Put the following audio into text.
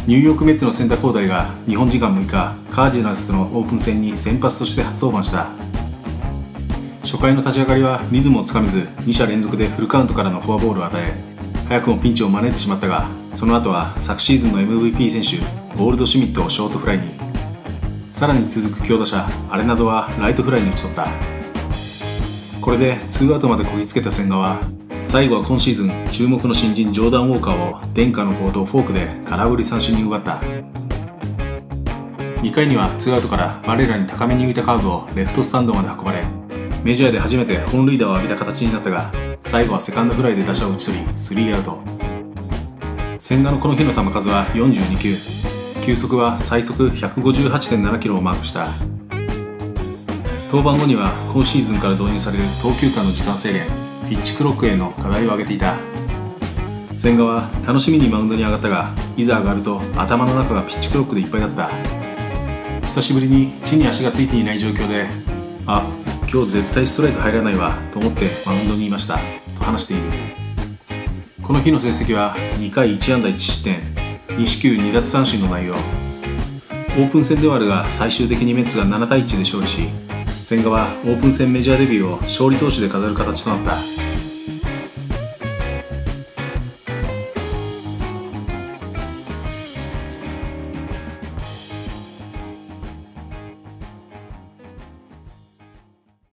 ニューヨークメッツの千田滉大が日本時間6日、カージナルスとのオープン戦に先発として初登板した。初回の立ち上がりはリズムをつかめず、2者連続でフルカウントからのフォアボールを与え、早くもピンチを招いてしまったが、その後は昨シーズンの MVP 選手ゴールドシュミットをショートフライに、さらに続く強打者アレナドはライトフライに打ち取った。これで2アウトまでこぎつけた千賀は、最後は今シーズン注目の新人ジョーダン・ウォーカーを伝家の宝刀フォークで空振り三振に奪った。2回には2アウトからバレラに高めに浮いたカーブをレフトスタンドまで運ばれ、メジャーで初めて本塁打を浴びた形になったが、最後はセカンドフライで打者を打ち取り3アウト。千賀のこの日の球数は42球、球速は最速 158.7 キロをマークした。登板後には今シーズンから導入される投球間の時間制限、ピッチクロックへの課題を挙げていた。千賀は楽しみにマウンドに上がったが、いざ上がると頭の中がピッチクロックでいっぱいだった。久しぶりに地に足がついていない状況で、あ、今日絶対ストライク入らないわと思ってマウンドにいましたと話している。この日の成績は2回1安打1失点、2四球2奪三振の内容。オープン戦ではあるが、最終的にメッツが7対1で勝利し、千賀はオープン戦メジャーデビューを勝利投手で飾る形となった。